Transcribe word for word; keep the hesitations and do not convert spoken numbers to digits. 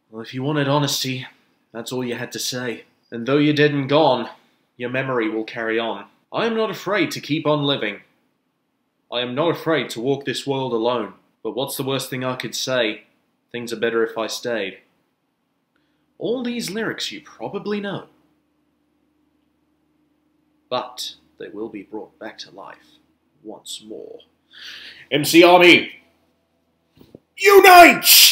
Well, if you wanted honesty, that's all you had to say. And though you're dead and gone, your memory will carry on. I am not afraid to keep on living. I am not afraid to walk this world alone. But what's the worst thing I could say? Things are better if I stayed. All these lyrics you probably know. But they will be brought back to life once more. M C Army, unite!